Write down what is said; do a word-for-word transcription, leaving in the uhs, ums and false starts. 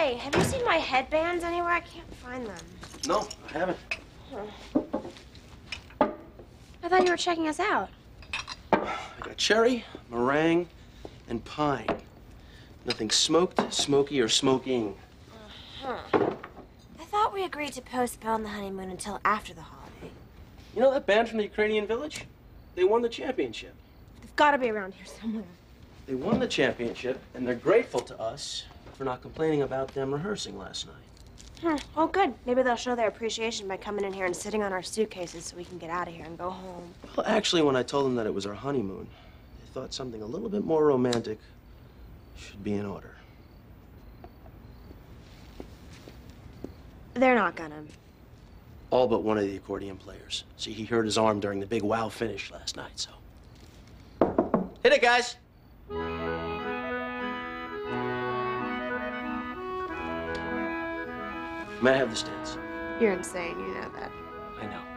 Hey, have you seen my headbands anywhere? I can't find them. No, I haven't. Huh. I thought you were checking us out. I got cherry, meringue, and pine. Nothing smoked, smoky, or smoking. Uh-huh. I thought we agreed to postpone the honeymoon until after the holiday. You know that band from the Ukrainian village? They won the championship. They've got to be around here somewhere. They won the championship, and they're grateful to us for not complaining about them rehearsing last night. Hmm. Oh, good. Maybe they'll show their appreciation by coming in here and sitting on our suitcases so we can get out of here and go home. Well, actually, when I told them that it was our honeymoon, they thought something a little bit more romantic should be in order. They're not gonna. All but one of the accordion players. See, he hurt his arm during the big wow finish last night, so. Hit it, guys! May I have the stands? You're insane, you know that. I know.